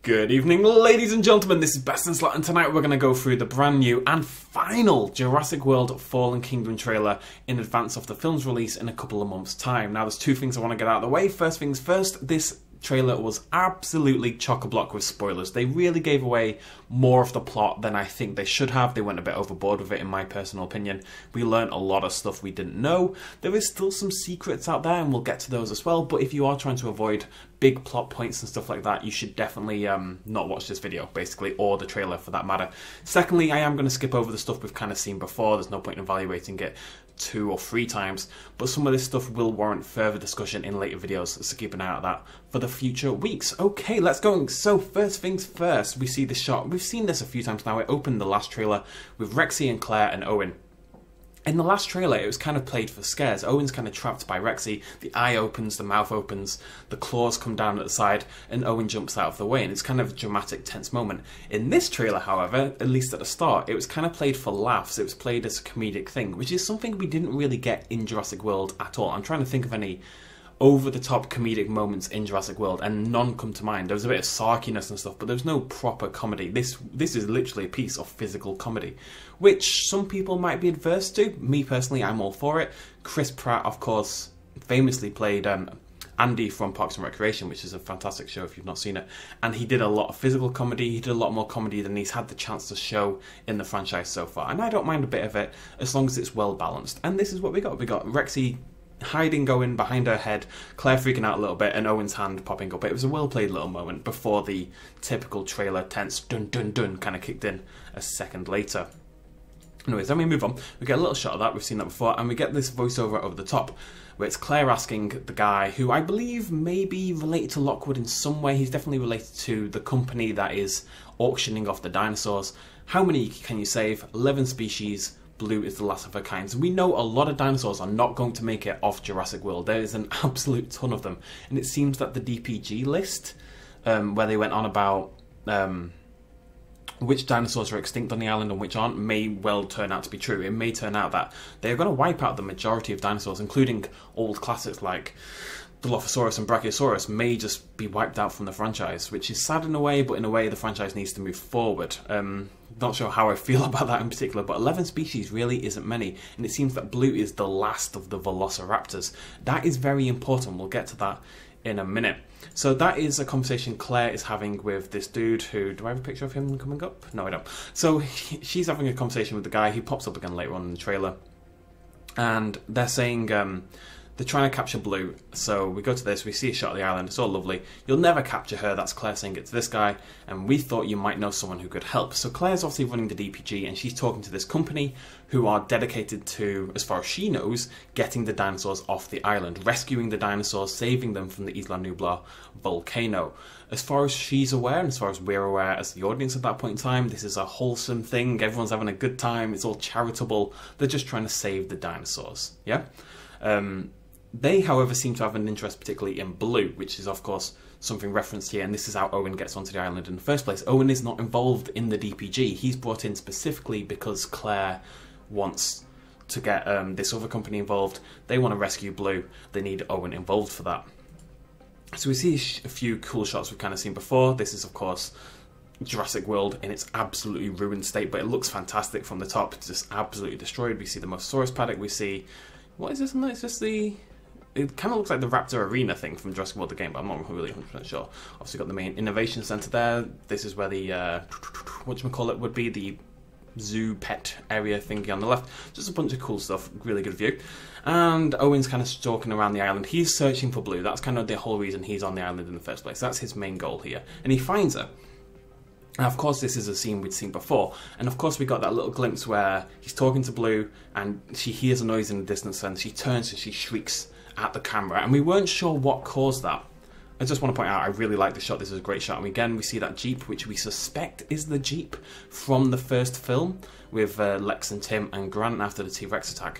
Good evening, ladies and gentlemen, this is BestInSlot, and tonight we're going to go through the brand new and final Jurassic World Fallen Kingdom trailer in advance of the film's release in a couple of months' time. Now, there's two things I want to get out of the way. First things first, this trailer was absolutely chock-a-block with spoilers. They really gave away more of the plot than I think they should have. They went a bit overboard with it, in my personal opinion. We learned a lot of stuff we didn't know. There is still some secrets out there, and we'll get to those as well, but if you are trying to avoid big plot points and stuff like that, you should definitely not watch this video, basically, or the trailer for that matter. Secondly, I am going to skip over the stuff we've kind of seen before. There's no point in evaluating it 2 or 3 times, but some of this stuff will warrant further discussion in later videos, so keep an eye out for that for the future weeks. Okay, let's go. So first things first, we see this shot. We've seen this a few times now. It opened the last trailer with Rexy and Claire and Owen. In the last trailer, it was kind of played for scares. Owen's kind of trapped by Rexy. The eye opens, the mouth opens, the claws come down at the side, and Owen jumps out of the way, and it's kind of a dramatic, tense moment. In this trailer, however, at least at the start, it was kind of played for laughs. It was played as a comedic thing, which is something we didn't really get in Jurassic World at all. I'm trying to think of any over-the-top comedic moments in Jurassic World, and none come to mind. There was a bit of sarkiness and stuff, but there was no proper comedy. This is literally a piece of physical comedy, which some people might be adverse to. Me personally, I'm all for it. Chris Pratt, of course, famously played Andy from Parks and Recreation, which is a fantastic show if you've not seen it, and he did a lot of physical comedy. He did a lot more comedy than he's had the chance to show in the franchise so far, and I don't mind a bit of it as long as it's well balanced. And this is what we got. We got Rexy hiding, going behind her head, Claire freaking out a little bit, and Owen's hand popping up. It was a well-played little moment before the typical trailer tense dun dun dun kind of kicked in a second later. Anyways, then we move on. We get a little shot of that, we've seen that before, and we get this voiceover over the top, where it's Claire asking the guy, who I believe may be related to Lockwood in some way. He's definitely related to the company that is auctioning off the dinosaurs. How many can you save? 11 species. Blue is the last of her kind. So we know a lot of dinosaurs are not going to make it off Jurassic World. There is an absolute ton of them. And it seems that the DPG list, where they went on about which dinosaurs are extinct on the island and which aren't, may well turn out to be true. It may turn out that they're going to wipe out the majority of dinosaurs, including old classics like Dilophosaurus and Brachiosaurus may just be wiped out from the franchise, which is sad in a way, but in a way the franchise needs to move forward. Not sure how I feel about that in particular, but 11 species really isn't many, and it seems that Blue is the last of the Velociraptors. That is very important. We'll get to that in a minute. So that is a conversation Claire is having with this dude who... Do I have a picture of him coming up? No, I don't. So she's having a conversation with the guy. He pops up again later on in the trailer, and they're saying... they're trying to capture Blue, so we go to this, we see a shot of the island, it's all lovely. You'll never capture her, that's Claire saying it to this guy, and we thought you might know someone who could help. So Claire's obviously running the DPG, and she's talking to this company who are dedicated to, as far as she knows, getting the dinosaurs off the island, rescuing the dinosaurs, saving them from the Isla Nublar volcano. As far as she's aware, and as far as we're aware as the audience at that point in time, this is a wholesome thing, everyone's having a good time, it's all charitable, they're just trying to save the dinosaurs, yeah? They, however, seem to have an interest particularly in Blue, which is, of course, something referenced here, and this is how Owen gets onto the island in the first place. Owen is not involved in the DPG. He's brought in specifically because Claire wants to get this other company involved. They want to rescue Blue. They need Owen involved for that. So we see a few cool shots we've kind of seen before. This is, of course, Jurassic World in its absolutely ruined state, but it looks fantastic from the top. It's just absolutely destroyed. We see the Mosasaurus paddock. We see... What is this? It's just the... It kind of looks like the Raptor Arena thing from Jurassic World the game, but I'm not really 100% sure. Obviously got the main innovation centre there. This is where the, whatchamacallit would be, the zoo pet area thingy on the left. Just a bunch of cool stuff, really good view. And Owen's kind of stalking around the island. He's searching for Blue. That's kind of the whole reason he's on the island in the first place. That's his main goal here. And he finds her. And of course this is a scene we'd seen before, and of course we got that little glimpse where he's talking to Blue and she hears a noise in the distance and she turns and she shrieks at the camera, and we weren't sure what caused that. I just want to point out I really like the shot. This is a great shot, and again we see that Jeep, which we suspect is the Jeep from the first film with Lex and Tim and Grant after the T-Rex attack,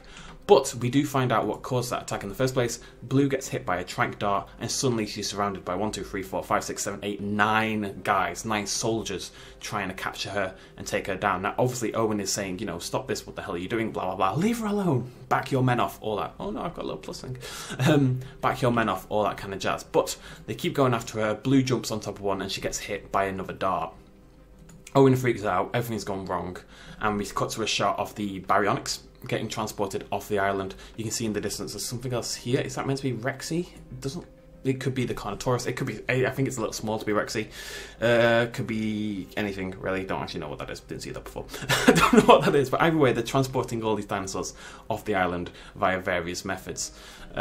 But we do find out what caused that attack in the first place. Blue gets hit by a tranq dart, and suddenly she's surrounded by 1, 2, 3, 4, 5, 6, 7, 8, 9 guys, 9 soldiers trying to capture her and take her down. Now, obviously, Owen is saying, you know, stop this, what the hell are you doing, blah, blah, blah, leave her alone, back your men off, all that. Oh no, I've got a little plus thing. Back your men off, all that kind of jazz. But they keep going after her. Blue jumps on top of one, and she gets hit by another dart. Owen freaks out, everything's gone wrong, and we cut to a shot of the baryonyx getting transported off the island. You can see in the distance there's something else here. Is that meant to be Rexy? It could be the Carnotaurus. It could be, I think it's a little small to be Rexy. Could be anything, really. Don't actually know what that is. Didn't see that before. I don't know what that is, but either way, they're transporting all these dinosaurs off the island via various methods.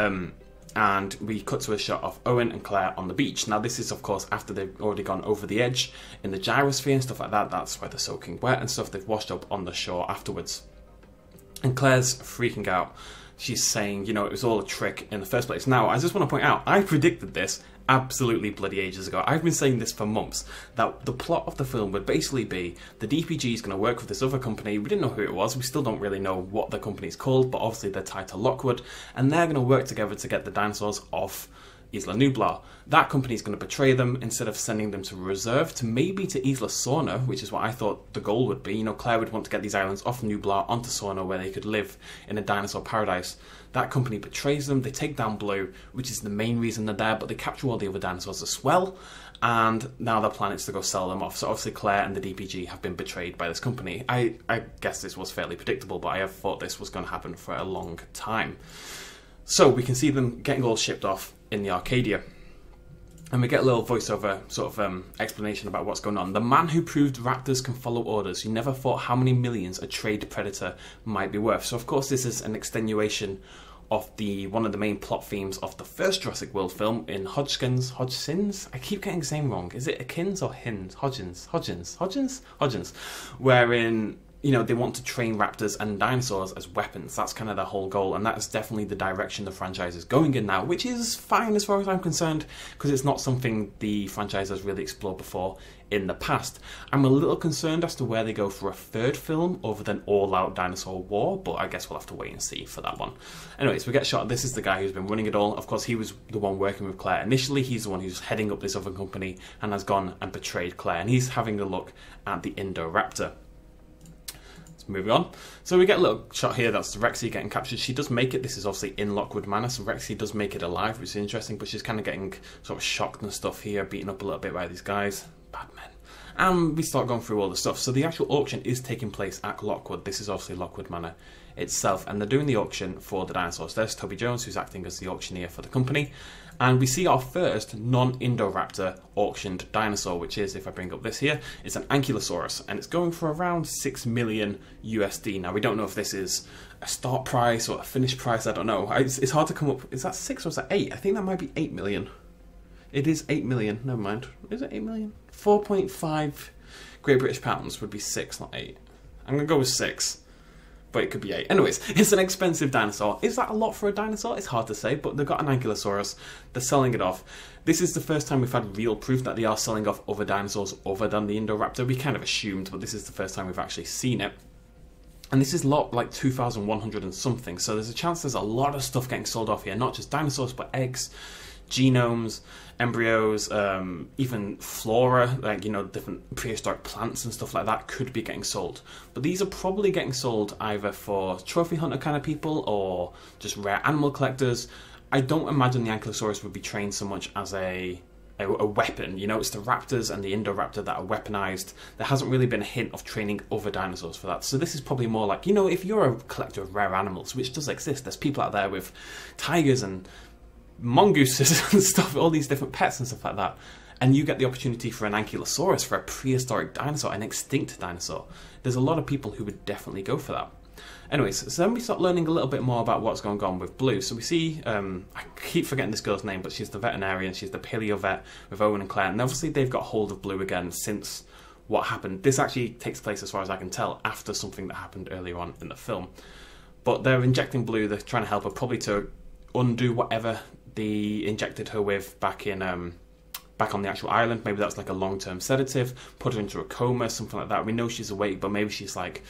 And we cut to a shot of Owen and Claire on the beach. Now, this is, of course, after they've already gone over the edge in the gyrosphere and stuff like that. That's why they're soaking wet and stuff. They've washed up on the shore afterwards. And Claire's freaking out. She's saying, you know, it was all a trick in the first place. Now, I just want to point out, I predicted this absolutely bloody ages ago. I've been saying this for months, that the plot of the film would basically be the DPG is going to work with this other company. We didn't know who it was. We still don't really know what the company's called, but obviously they're tied to Lockwood, and they're going to work together to get the dinosaurs off Isla Nublar. That company's going to betray them instead of sending them to reserve, to maybe to Isla Sorna, which is what I thought the goal would be. You know, Claire would want to get these islands off Nublar onto Sorna where they could live in a dinosaur paradise. That company betrays them, they take down Blue, which is the main reason they're there, but they capture all the other dinosaurs as well, and now their plan is to go sell them off. So obviously Claire and the DPG have been betrayed by this company. I guess this was fairly predictable, but I have thought this was going to happen for a long time. So we can see them getting all shipped off in the Arcadia. And we get a little voiceover sort of explanation about what's going on. The man who proved raptors can follow orders. You never thought how many millions a trade predator might be worth. So of course this is an extenuation of one of the main plot themes of the first Jurassic World film in Hodgkins? I keep getting his name wrong. Is it Akins or Hins? Hodgins. Wherein, you know, they want to train raptors and dinosaurs as weapons. That's kind of their whole goal, and that's definitely the direction the franchise is going in now, which is fine as far as I'm concerned, because it's not something the franchise has really explored before in the past. I'm a little concerned as to where they go for a third film other than all-out dinosaur war, but I guess we'll have to wait and see for that one. Anyways, we get shot. This is the guy who's been running it all. Of course, he was the one working with Claire initially. He's the one who's heading up this other company and has gone and betrayed Claire, and he's having a look at the Indoraptor. Moving on. So we get a little shot here, that's Rexy getting captured. She does make it. This is obviously in Lockwood Manor, so Rexy does make it alive, which is interesting, but she's kind of getting sort of shocked and stuff here, beaten up a little bit by these guys. Bad men. And we start going through all the stuff. So the actual auction is taking place at Lockwood. This is obviously Lockwood Manor itself, and they're doing the auction for the dinosaurs. There's Toby Jones, who's acting as the auctioneer for the company, and we see our first non-Indoraptor auctioned dinosaur, which is, if I bring up this here, it's an Ankylosaurus, and it's going for around 6 million USD. Now, we don't know if this is a start price or a finished price, I don't know. It's hard to come up. Is that 6 or is that 8? I think that might be 8 million. It is 8 million, never mind. Is it 8 million? 4.5 Great British pounds would be 6, not 8. I'm going to go with 6. But it could be 8. Anyways, it's an expensive dinosaur. Is that a lot for a dinosaur? It's hard to say, but they've got an Ankylosaurus. They're selling it off. This is the first time we've had real proof that they are selling off other dinosaurs other than the Indoraptor. We kind of assumed, but this is the first time we've actually seen it. And this is lot like 2,100 and something, so there's a chance there's a lot of stuff getting sold off here. Not just dinosaurs, but eggs, genomes, embryos, even flora, like, you know, different prehistoric plants and stuff like that could be getting sold. But these are probably getting sold either for trophy hunter kind of people or just rare animal collectors. I don't imagine the Ankylosaurus would be trained so much as a weapon. You know, it's the raptors and the Indoraptor that are weaponized. There hasn't really been a hint of training other dinosaurs for that. So this is probably more like, you know, if you're a collector of rare animals, which does exist, there's people out there with tigers and mongooses and stuff, all these different pets and stuff like that, and you get the opportunity for an Ankylosaurus, for a prehistoric dinosaur, an extinct dinosaur. There's a lot of people who would definitely go for that. Anyways, so then we start learning a little bit more about what's going on with Blue. So we see, I keep forgetting this girl's name, but she's the veterinarian, she's the paleo vet with Owen and Claire, and obviously they've got hold of Blue again since what happened. This actually takes place, as far as I can tell, after something that happened earlier on in the film. But they're injecting Blue, they're trying to help her, probably to undo whatever they injected her with back on the actual island. Maybe that's like a long-term sedative, put her into a coma, something like that. We know she's awake, but maybe she's like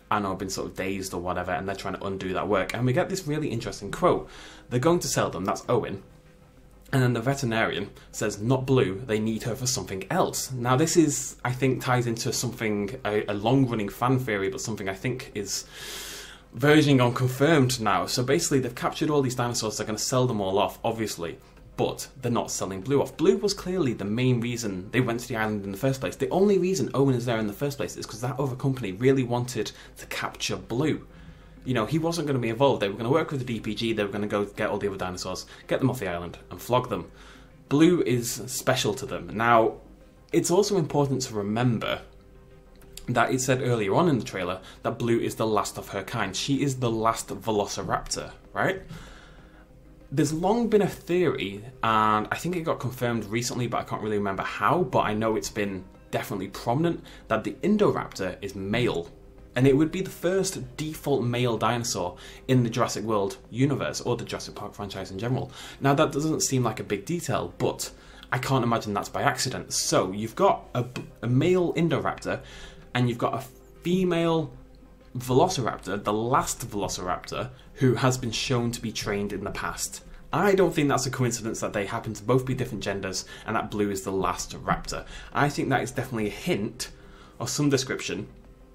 I know, been sort of dazed or whatever, and they're trying to undo that work. And we get this really interesting quote. They're going to sell them, that's Owen. And then the veterinarian says, not Blue, they need her for something else. Now this is, I think, ties into something, a long-running fan theory, but something I think is verging on confirmed now. So basically they've captured all these dinosaurs, they're going to sell them all off, obviously. But they're not selling Blue off. Blue was clearly the main reason they went to the island in the first place. The only reason Owen is there in the first place is because that other company really wanted to capture Blue. You know, he wasn't going to be involved. They were going to work with the DPG, they were going to go get all the other dinosaurs, get them off the island, and flog them. Blue is special to them. Now, it's also important to remember that it said earlier on in the trailer that Blue is the last of her kind. She is the last Velociraptor, right? There's long been a theory, and I think it got confirmed recently, but I can't really remember how, but I know it's been definitely prominent, that the Indoraptor is male. And it would be the first default male dinosaur in the Jurassic World universe, or the Jurassic Park franchise in general. Now that doesn't seem like a big detail, but I can't imagine that's by accident. So you've got a male Indoraptor, and you've got a female Velociraptor, the last Velociraptor, who has been shown to be trained in the past. I don't think that's a coincidence that they happen to both be different genders and that Blue is the last raptor. I think that is definitely a hint of some description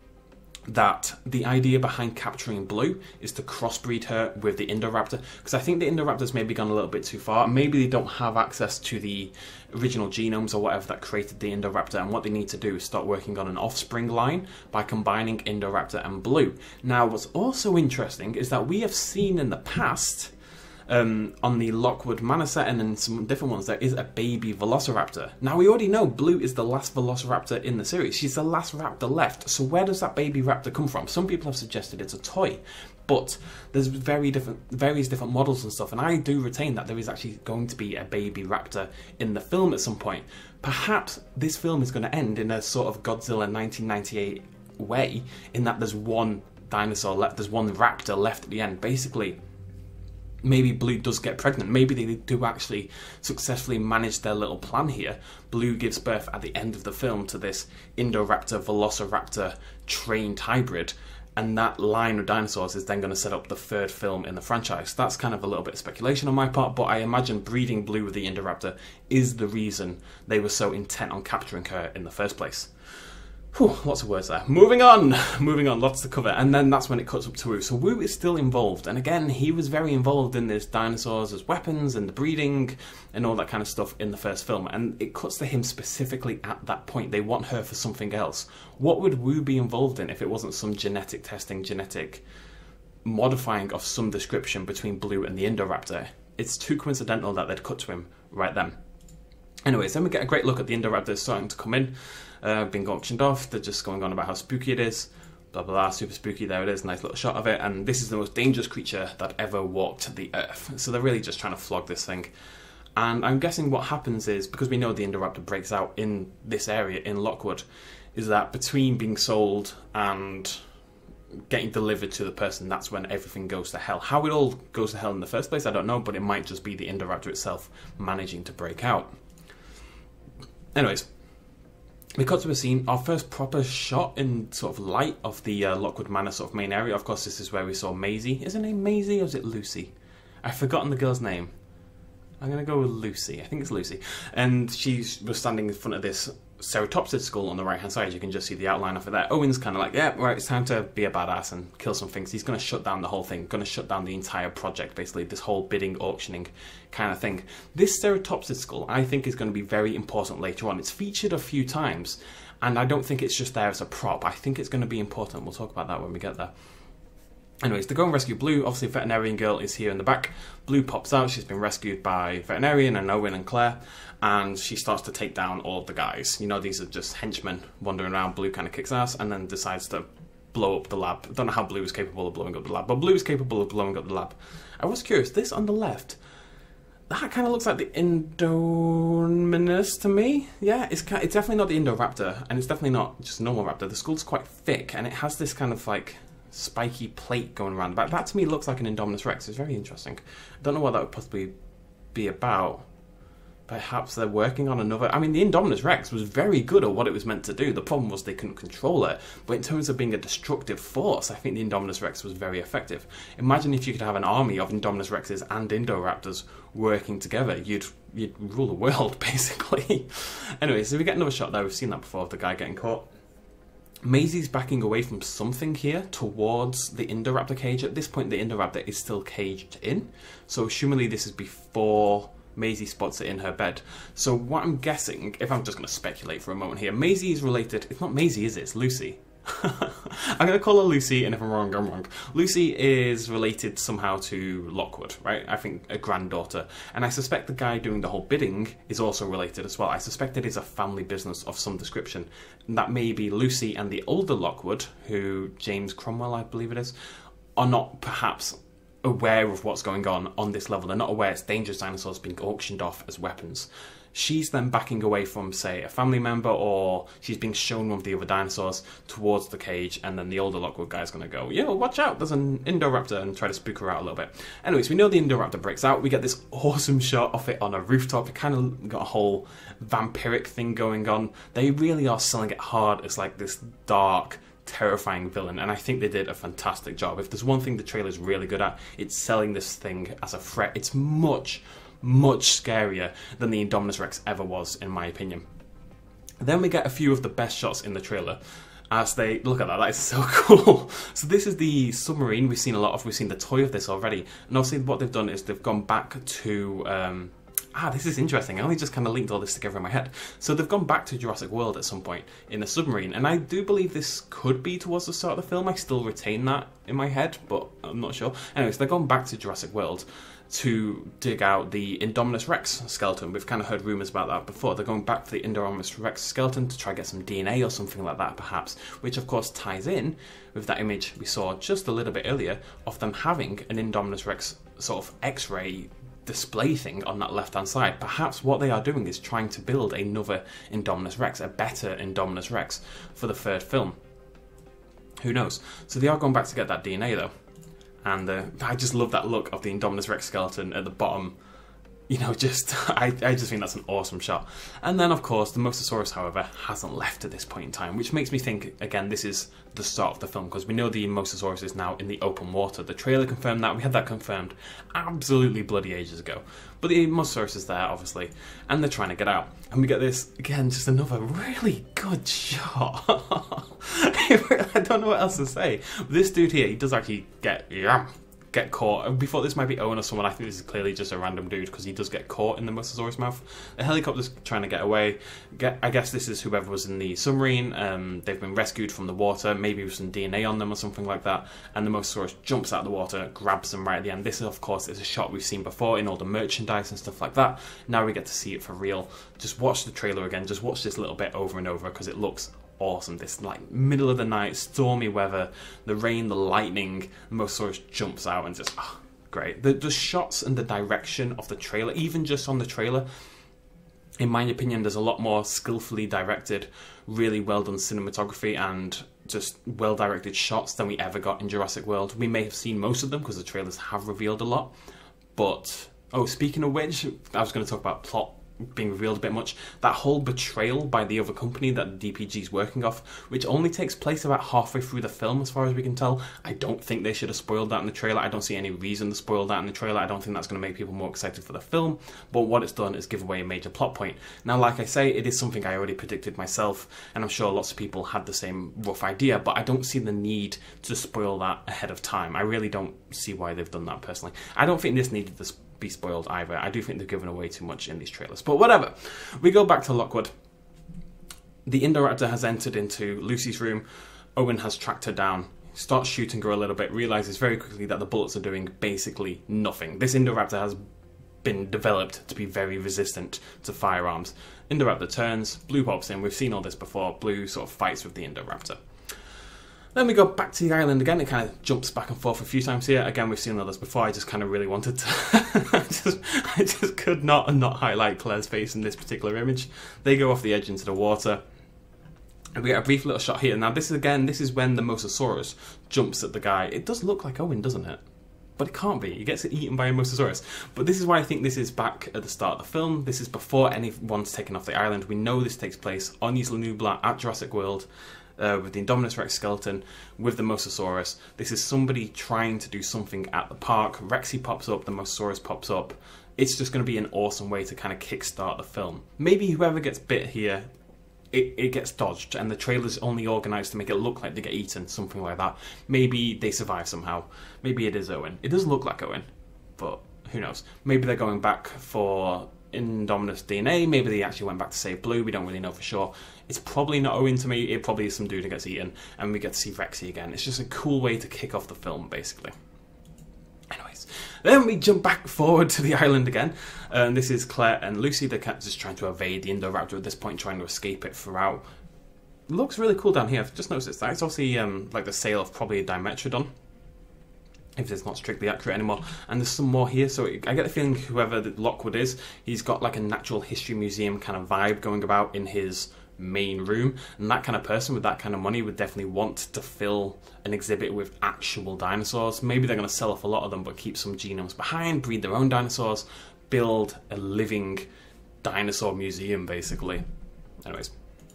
that the idea behind capturing Blue is to crossbreed her with the Indoraptor, because I think the Indoraptor's maybe gone a little bit too far. Maybe they don't have access to the original genomes or whatever that created the Indoraptor, and what they need to do is start working on an offspring line by combining Indoraptor and Blue. Now, what's also interesting is that we have seen in the past, on the Lockwood Manor set and in some different ones, there is a baby Velociraptor. Now we already know Blue is the last Velociraptor in the series. She's the last raptor left. So where does that baby raptor come from? Some people have suggested it's a toy, but there's various different models and stuff, and I do retain that there is actually going to be a baby raptor in the film at some point. Perhaps this film is going to end in a sort of Godzilla 1998 way, in that there's one dinosaur left, there's one raptor left at the end. Basically, maybe Blue does get pregnant. Maybe they do actually successfully manage their little plan here. Blue gives birth at the end of the film to this Indoraptor Velociraptor trained hybrid, and that line of dinosaurs is then going to set up the third film in the franchise. That's kind of a little bit of speculation on my part, but I imagine breeding Blue with the Indoraptor is the reason they were so intent on capturing her in the first place. Whew, lots of words there. Moving on, lots to cover. And then that's when it cuts up to Wu. So Wu is still involved. And again, he was very involved in this dinosaurs as weapons and the breeding and all that kind of stuff in the first film. And it cuts to him specifically at that point. They want her for something else. What would Wu be involved in if it wasn't some genetic testing, genetic modifying of some description between Blue and the Indoraptor? It's too coincidental that they'd cut to him right then. Anyways, then we get a great look at the Indoraptor starting to come in. Being auctioned off, they're just going on about how spooky it is, blah blah blah, super spooky, there it is, nice little shot of it, and this is the most dangerous creature that ever walked the earth. So they're really just trying to flog this thing. And I'm guessing what happens is, because we know the Indoraptor breaks out in this area in Lockwood, is that between being sold and getting delivered to the person, that's when everything goes to hell. How it all goes to hell in the first place, I don't know, but it might just be the Indoraptor itself managing to break out. Anyways, we cut to a scene, our first proper shot in sort of light of the Lockwood Manor sort of main area. Of course, this is where we saw Maisie. Is her name Maisie or is it Lucy? I've forgotten the girl's name. I'm going to go with Lucy. I think it's Lucy. And she was standing in front of this ceratopsid skull on the right hand side. You can just see the outline of it there. Owen's kind of like, yeah, right, it's time to be a badass and kill some things. He's going to shut down the whole thing, going to shut down the entire project, basically, this whole bidding, auctioning kind of thing. This ceratopsid skull, I think, is going to be very important later on. It's featured a few times, and I don't think it's just there as a prop. I think it's going to be important. We'll talk about that when we get there. Anyways, to go and rescue Blue, obviously veterinarian girl is here in the back. Blue pops out, she's been rescued by veterinarian and Owen and Claire, and she starts to take down all of the guys. You know, these are just henchmen wandering around. Blue kind of kicks ass and then decides to blow up the lab. I don't know how Blue is capable of blowing up the lab, but Blue is capable of blowing up the lab. I was curious, this on the left, that kind of looks like the Indominus to me. Yeah, it's definitely not the Indoraptor, and it's definitely not just a normal raptor. The skull's quite thick, and it has this kind of like spiky plate going around the back. That to me looks like an Indominus Rex. It's very interesting. I don't know what that would possibly be about. perhaps they're working on another... I mean, the Indominus Rex was very good at what it was meant to do. The problem was they couldn't control it. But in terms of being a destructive force, I think the Indominus Rex was very effective. Imagine if you could have an army of Indominus Rexes and Indoraptors working together. You'd rule the world, basically. Anyway, so we get another shot there. We've seen that before of the guy getting caught. Maisie's backing away from something here towards the Indoraptor cage. At this point, the Indoraptor is still caged in. So assumably this is before Maisie spots it in her bed. So what I'm guessing, if I'm just going to speculate for a moment here, Maisie is related... It's not Maisie, is it? It's Lucy. I'm going to call her Lucy, and if I'm wrong, I'm wrong. Lucy is related somehow to Lockwood, right? I think a granddaughter. And I suspect the guy doing the whole bidding is also related as well. I suspect it is a family business of some description. And that may be Lucy and the older Lockwood, who James Cromwell, I believe it is, are not perhaps aware of what's going on this level. They're not aware it's dangerous dinosaurs being auctioned off as weapons. She's then backing away from, say, a family member, or she's being shown one of the other dinosaurs towards the cage, and then the older Lockwood guy's going to go, yo, watch out, there's an Indoraptor, and try to spook her out a little bit. Anyways, we know the Indoraptor breaks out. We get this awesome shot of it on a rooftop. It kind of got a whole vampiric thing going on. They really are selling it hard as like this dark, terrifying villain, and I think they did a fantastic job. If there's one thing the trailer's really good at, it's selling this thing as a threat. It's much scarier than the Indominus Rex ever was, in my opinion. Then we get a few of the best shots in the trailer as they... Look at that, that is so cool. So this is the submarine we've seen a lot of. We've seen the toy of this already. And obviously what they've done is they've gone back to... this is interesting. I only just kind of linked all this together in my head. So they've gone back to Jurassic World at some point in a submarine, and I do believe this could be towards the start of the film. I still retain that in my head, but I'm not sure. Anyways, they're going back to Jurassic World to dig out the Indominus Rex skeleton. We've kind of heard rumours about that before. They're going back for the Indominus Rex skeleton to try to get some DNA or something like that, perhaps, which of course ties in with that image we saw just a little bit earlier of them having an Indominus Rex sort of X-ray display thing on that left hand side. Perhaps what they are doing is trying to build another Indominus Rex, a better Indominus Rex for the third film. Who knows? So they are going back to get that DNA though, and I just love that look of the Indominus Rex skeleton at the bottom. You know, just I just think that's an awesome shot. And then of course the Mosasaurus, however, hasn't left at this point in time, which makes me think again this is the start of the film, because we know the Mosasaurus is now in the open water. The trailer confirmed that. We had that confirmed absolutely bloody ages ago. But the Mosasaurus is there, obviously, and they're trying to get out. And we get this, again, just another really good shot. I don't know what else to say. This dude here, he does actually get caught. Before this might be Owen or someone, I think this is clearly just a random dude, because he does get caught in the Mosasaurus mouth. The helicopter's trying to get away. I guess this is whoever was in the submarine. They've been rescued from the water, maybe with some DNA on them or something like that, and the Mosasaurus jumps out of the water, grabs them right at the end. This, of course, is a shot we've seen before in all the merchandise and stuff like that. Now we get to see it for real. Just watch the trailer again, just watch this little bit over and over, because it looks awesome. This like middle of the night, stormy weather, the rain, the lightning, the Mosasaurus jumps out and just great. The shots and the direction of the trailer, even just on the trailer, in my opinion, there's a lot more skillfully directed, really well done cinematography and just well directed shots than we ever got in Jurassic World. We may have seen most of them because the trailers have revealed a lot, but speaking of which, I was going to talk about plot being revealed a bit much. That whole betrayal by the other company that DPG is working off, which only takes place about halfway through the film as far as we can tell. I don't think they should have spoiled that in the trailer. I don't see any reason to spoil that in the trailer. I don't think that's going to make people more excited for the film, but what it's done is give away a major plot point. Now, like I say, it is something I already predicted myself, and I'm sure lots of people had the same rough idea, but I don't see the need to spoil that ahead of time. I really don't see why they've done that personally. I don't think this needed to be spoiled either. I do think they've given away too much in these trailers, but whatever. We go back to Lockwood. The Indoraptor has entered into Lucy's room. Owen has tracked her down, starts shooting her a little bit, realizes very quickly that the bullets are doing basically nothing. This Indoraptor has been developed to be very resistant to firearms. Indoraptor turns, Blue pops in. We've seen all this before. Blue sort of fights with the Indoraptor. Then we go back to the island again. It kind of jumps back and forth a few times here. Again, we've seen all this before. I just kind of really wanted to... I just could not highlight Claire's face in this particular image. They go off the edge into the water. And we get a brief little shot here. Now, this is when the Mosasaurus jumps at the guy. It does look like Owen, doesn't it? But it can't be. He gets eaten by a Mosasaurus. But this is why I think this is back at the start of the film. This is before anyone's taken off the island. We know this takes place on Isla Nublar at Jurassic World, with the Indominus Rex skeleton, with the Mosasaurus. This is somebody trying to do something at the park. Rexy pops up, the Mosasaurus pops up. It's just going to be an awesome way to kind of kickstart the film. Maybe whoever gets bit here, it gets dodged, and the trailer's only organised to make it look like they get eaten, something like that. Maybe they survive somehow. Maybe it is Owen. It does look like Owen, but who knows? Maybe they're going back for Indominus DNA. Maybe they actually went back to save Blue. We don't really know for sure. It's probably not Owen to me. It probably is some dude who gets eaten, and we get to see Rexy again. It's just a cool way to kick off the film, basically. Anyways, then we jump back forward to the island again. This is Claire and Lucy. They're just trying to evade the Indoraptor at this point, trying to escape it throughout. It looks really cool down here. I've just noticed that. It's obviously like the sail of probably a Dimetrodon, if it's not strictly accurate anymore. And there's some more here, so I get the feeling whoever Lockwood is, he's got like a natural history museum kind of vibe going about in his main room, and that kind of person with that kind of money would definitely want to fill an exhibit with actual dinosaurs. Maybe they're going to sell off a lot of them but keep some genomes behind, breed their own dinosaurs, build a living dinosaur museum, basically. Anyways,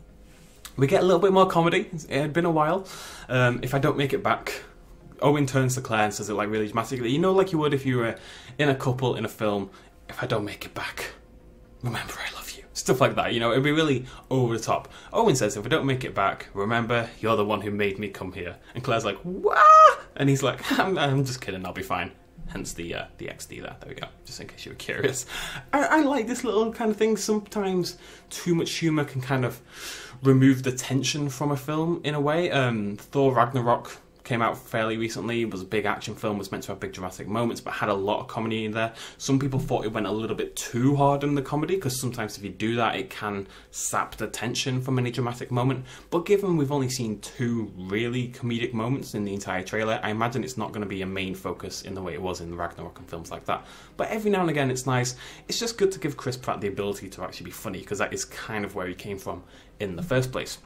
we get a little bit more comedy. It had been a while. If I don't make it back, Owen turns to Claire and says it like really dramatically, you know, like you would if you were in a couple in a film. If I don't make it back, remember I love you. Stuff like that, you know, it'd be really over the top. Owen says, if I don't make it back, remember, you're the one who made me come here. And Claire's like, what? And he's like, I'm just kidding, I'll be fine. Hence the XD there. There we go, just in case you were curious. I like this little kind of thing. Sometimes too much humour can kind of remove the tension from a film in a way. Thor Ragnarok came out fairly recently. It was a big action film, was meant to have big dramatic moments, but had a lot of comedy in there. Some people thought it went a little bit too hard in the comedy, because sometimes if you do that, it can sap the tension from any dramatic moment. But given we've only seen 2 really comedic moments in the entire trailer, I imagine it's not going to be a main focus in the way it was in the Ragnarok and films like that. But every now and again, it's nice. It's just good to give Chris Pratt the ability to actually be funny, because that is kind of where he came from in the first place.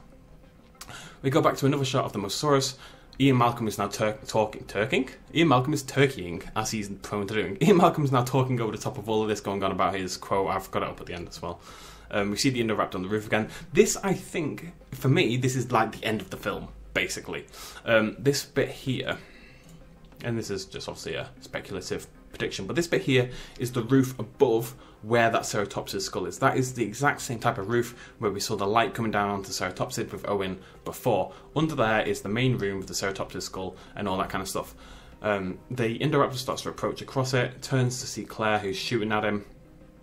We go back to another shot of the Mosasaurus. Ian Malcolm is now turking? Ian Malcolm is turkeying, as he's prone to doing. Ian Malcolm is now talking over the top of all of this, going on about his quote. I've got it up at the end as well. We see the Indoraptor on the roof again. This, I think, for me, this is like the end of the film, basically. This bit here, and this is just obviously a speculative prediction, but this bit here is the roof above where that Ceratopsis skull is. That is the exact same type of roof where we saw the light coming down onto Ceratopsid with Owen before. Under there is the main room with the Ceratopsis skull and all that kind of stuff. The Indoraptor starts to approach across it, turns to see Claire, who's shooting at him.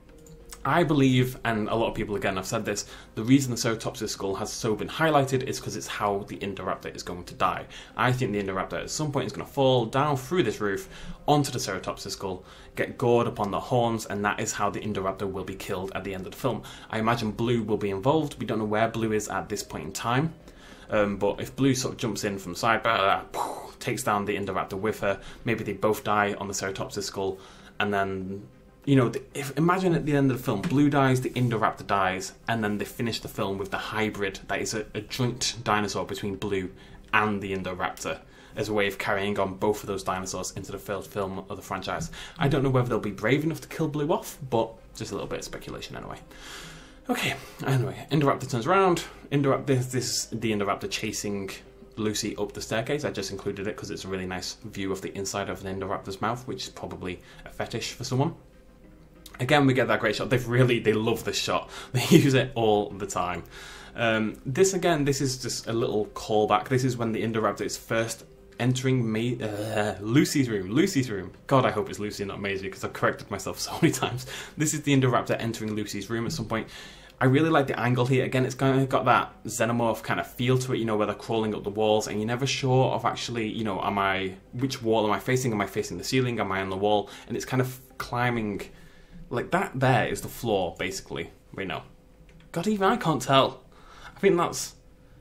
I believe, and a lot of people again have said this, the reason the Ceratopsis skull has so been highlighted is because it's how the Indoraptor is going to die. I think the Indoraptor at some point is going to fall down through this roof onto the Ceratopsis skull, get gored upon the horns, and that is how the Indoraptor will be killed at the end of the film. I imagine Blue will be involved. We don't know where Blue is at this point in time, but if Blue sort of jumps in from the side, takes down the Indoraptor with her, maybe they both die on the Ceratopsis skull, and then, you know, imagine at the end of the film, Blue dies, the Indoraptor dies, and then they finish the film with the hybrid that is a joint dinosaur between Blue and the Indoraptor, as a way of carrying on both of those dinosaurs into the third film of the franchise. I don't know whether they'll be brave enough to kill Blue off, but just a little bit of speculation anyway. Okay, anyway, Indoraptor turns around. This is the Indoraptor chasing Lucy up the staircase. I just included it because it's a really nice view of the inside of an Indoraptor's mouth, which is probably a fetish for someone. Again, we get that great shot. They love this shot. They use it all the time. This is just a little callback. This is when the Indoraptor is first entering Lucy's room. God, I hope it's Lucy, not Maisie, because I've corrected myself so many times. This is the Indoraptor entering Lucy's room at some point. I really like the angle here. Again, it's kind of got that xenomorph kind of feel to it, you know, where they're crawling up the walls, and you're never sure of actually, you know, which wall am I facing? Am I facing the ceiling? Am I on the wall? And it's kind of climbing. Like, that there is the floor, basically. Wait, no. God, even I can't tell. I think that's...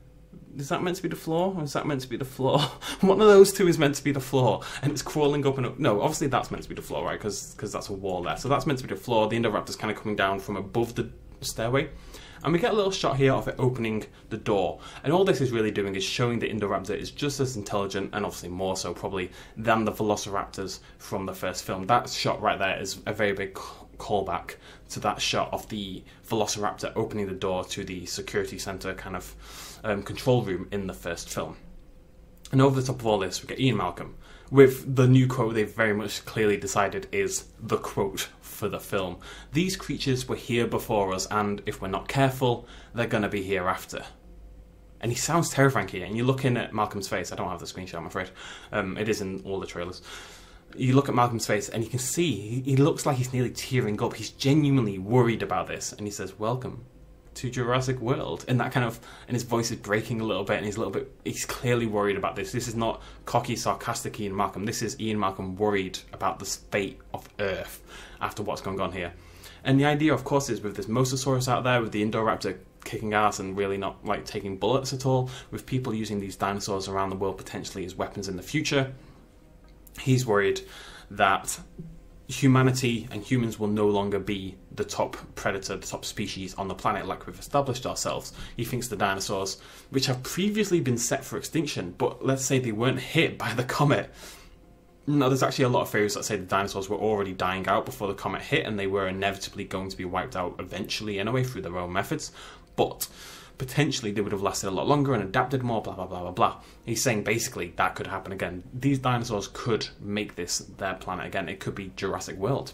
Is that meant to be the floor? Or is that meant to be the floor? One of those two is meant to be the floor. And it's crawling up and up. No, obviously that's meant to be the floor, right? Because that's a wall there. So that's meant to be the floor. The Indoraptor's kind of coming down from above the stairway. And we get a little shot here of it opening the door. And all this is really doing is showing the Indoraptor is just as intelligent, and obviously more so probably, than the Velociraptors from the first film. That shot right there is a very big callback to that shot of the Velociraptor opening the door to the security center kind of control room in the first film. And over the top of all this, we get Ian Malcolm with the new quote they've very much clearly decided is the quote for the film. These creatures were here before us, and if we're not careful, they're going to be here after. And he sounds terrifying here, and you're looking at Malcolm's face. I don't have the screenshot, I'm afraid. It is in all the trailers. You look at Malcolm's face, and you can see he looks like he's nearly tearing up. He's genuinely worried about this, and he says, "Welcome to Jurassic World," and that kind of, and his voice is breaking a little bit, and he's clearly worried about this. This is not cocky, sarcastic Ian Malcolm. This is Ian Malcolm worried about the fate of Earth after what's going on here. And the idea, of course, is with this Mosasaurus out there, with the Indoraptor kicking ass and really not like taking bullets at all, with people using these dinosaurs around the world potentially as weapons in the future, he's worried that humanity and humans will no longer be the top predator, the top species on the planet like we've established ourselves. He thinks the dinosaurs, which have previously been set for extinction, but let's say they weren't hit by the comet. No, there's actually a lot of theories that say the dinosaurs were already dying out before the comet hit, and they were inevitably going to be wiped out eventually anyway through their own methods. But potentially they would have lasted a lot longer and adapted more, blah, blah, blah, blah, blah. He's saying basically that could happen again. These dinosaurs could make this their planet again. It could be Jurassic World.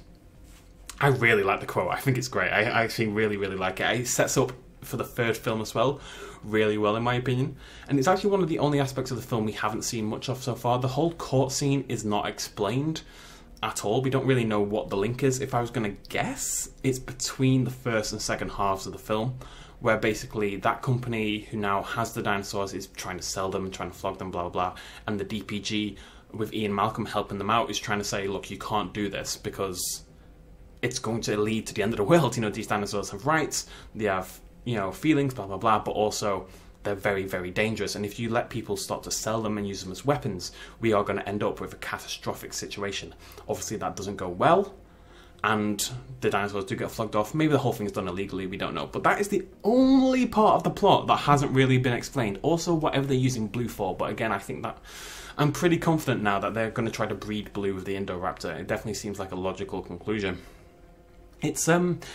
I really like the quote. I think it's great. I actually really, really like it. It sets up for the third film as well really well, in my opinion. And it's actually one of the only aspects of the film we haven't seen much of so far. The whole court scene is not explained at all. We don't really know what the link is. If I was going to guess, it's between the first and second halves of the film, where basically that company who now has the dinosaurs is trying to sell them and trying to flog them, blah, blah, blah. And the DPG, with Ian Malcolm helping them out, is trying to say, look, you can't do this because it's going to lead to the end of the world. You know, these dinosaurs have rights, they have, you know, feelings, blah, blah, blah, but also they're very, very dangerous. And if you let people start to sell them and use them as weapons, we are going to end up with a catastrophic situation. Obviously, that doesn't go well, and the dinosaurs do get flogged off. Maybe the whole thing is done illegally, we don't know. But that is the only part of the plot that hasn't really been explained. Also, whatever they're using blue for, but again, I think that I'm pretty confident now that they're going to try to breed blue with the Indoraptor. It definitely seems like a logical conclusion. It's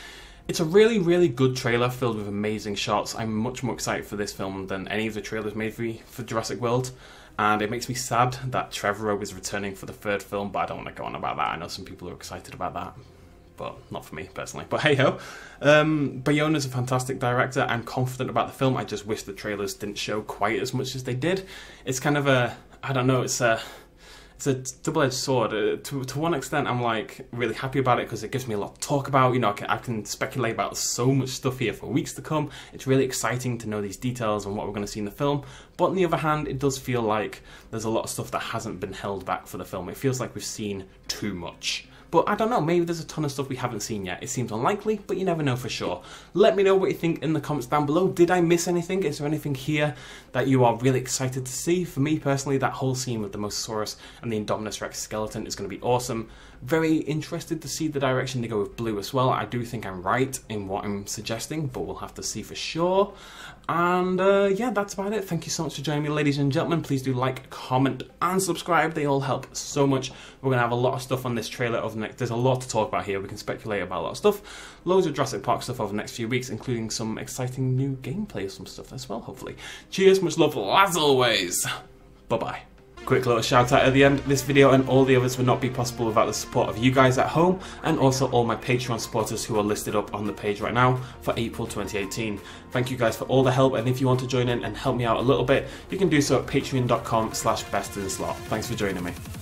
a really, really good trailer filled with amazing shots. I'm much more excited for this film than any of the trailers made for Jurassic World. And it makes me sad that Trevorrow is returning for the third film, but I don't want to go on about that. I know some people are excited about that, but not for me personally. But hey ho. Bjarnason's a fantastic director. I'm confident about the film. I just wish the trailers didn't show quite as much as they did. It's kind of a, I don't know, it's a double-edged sword. To one extent, I'm like really happy about it because it gives me a lot to talk about. You know, I can speculate about so much stuff here for weeks to come. It's really exciting to know these details and what we're going to see in the film. But on the other hand, it does feel like there's a lot of stuff that hasn't been held back for the film. It feels like we've seen too much. But I don't know, maybe there's a ton of stuff we haven't seen yet. It seems unlikely, but you never know for sure. Let me know what you think in the comments down below. Did I miss anything? Is there anything here that you are really excited to see? For me personally, that whole scene with the Mosasaurus and the Indominus Rex skeleton is going to be awesome. Very interested to see the direction they go with blue as well. I do think I'm right in what I'm suggesting, but we'll have to see for sure. And yeah, that's about it. Thank you so much for joining me, ladies and gentlemen. Please do like, comment, and subscribe. They all help so much. We're going to have a lot of stuff on this trailer over the next... There's a lot to talk about here. We can speculate about a lot of stuff. Loads of Jurassic Park stuff over the next few weeks, including some exciting new gameplay of some stuff as well, hopefully. Cheers, much love, as always. Bye-bye. Quick little shout out at the end. This video and all the others would not be possible without the support of you guys at home, and also all my Patreon supporters who are listed up on the page right now for April 2018. Thank you guys for all the help, and if you want to join in and help me out a little bit, you can do so at patreon.com/bestinslot. Thanks for joining me.